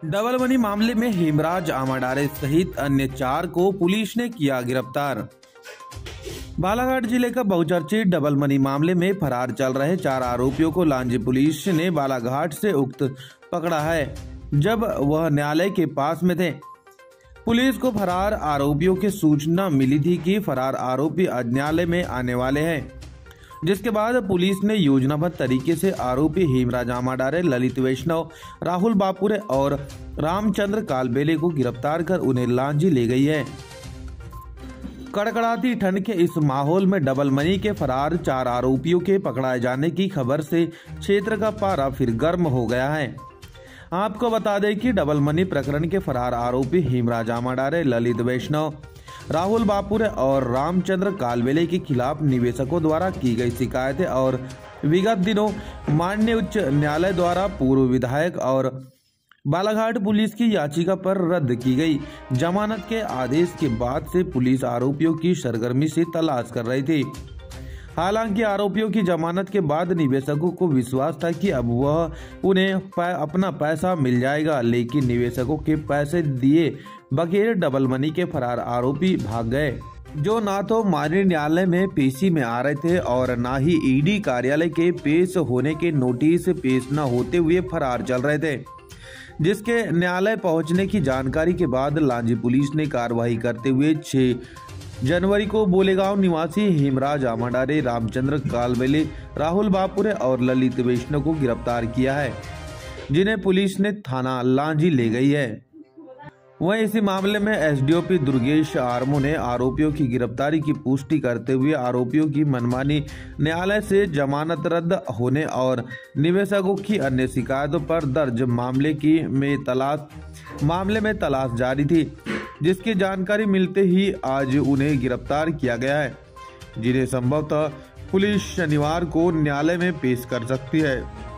Double money मामले में हेमराज आमाडारे सहित अन्य 4 को पुलिस ने किया गिरफ्तार। बालाघाट जिले का बहुचर्चित डबल मनी मामले में फरार चल रहे 4 आरोपियों को लांजी पुलिस ने बालाघाट से उक्त पकड़ा है, जब वह न्यायालय के पास में थे। पुलिस को फरार आरोपियों की सूचना मिली थी कि फरार आरोपी आज न्यायालय में आने वाले हैं, जिसके बाद पुलिस ने योजनाबद्ध तरीके से आरोपी हेमराज आमाडारे, ललित वैष्णव, राहुल बापुरे और रामचंद्र कालबेले को गिरफ्तार कर उन्हें लांजी ले गई है। कड़कड़ाती ठंड के इस माहौल में डबल मनी के फरार 4 आरोपियों के पकड़ाए जाने की खबर से क्षेत्र का पारा फिर गर्म हो गया है। आपको बता दें कि डबल मनी प्रकरण के फरार आरोपी हेमराज आमाडारे, ललित वैष्णव, राहुल बापुरे और रामचंद्र कालबेले के खिलाफ निवेशकों द्वारा की गई शिकायतें और विगत दिनों माननीय उच्च न्यायालय द्वारा पूर्व विधायक और बालाघाट पुलिस की याचिका पर रद्द की गई जमानत के आदेश के बाद से पुलिस आरोपियों की सरगर्मी से तलाश कर रही थी। हालांकि आरोपियों की जमानत के बाद निवेशकों को विश्वास था कि अब वह उन्हें अपना पैसा मिल जाएगा, लेकिन निवेशकों के पैसे दिए बगैर डबल मनी के फरार आरोपी भाग गए, जो ना तो माननीय न्यायालय में पेशी में आ रहे थे और ना ही ईडी कार्यालय के पेश होने के नोटिस पेश न होते हुए फरार चल रहे थे। जिसके न्यायालय पहुंचने की जानकारी के बाद लांजी पुलिस ने कार्रवाई करते हुए 6 जनवरी को बोलेगांव निवासी हेमराज आमाडारे, रामचंद्र कालबेले, राहुल बापुरे और ललित वैष्णव को गिरफ्तार किया है, जिन्हें पुलिस ने थाना लांजी ले गई है। वहीं इसी मामले में एसडीओपी दुर्गेश आर्मो ने आरोपियों की गिरफ्तारी की पुष्टि करते हुए आरोपियों की मनमानी न्यायालय से जमानत रद्द होने और निवेशकों की अन्य शिकायतों पर दर्ज मामले में तलाश जारी थी, जिसकी जानकारी मिलते ही आज उन्हें गिरफ्तार किया गया है, जिन्हें संभवतः पुलिस शनिवार को न्यायालय में पेश कर सकती है।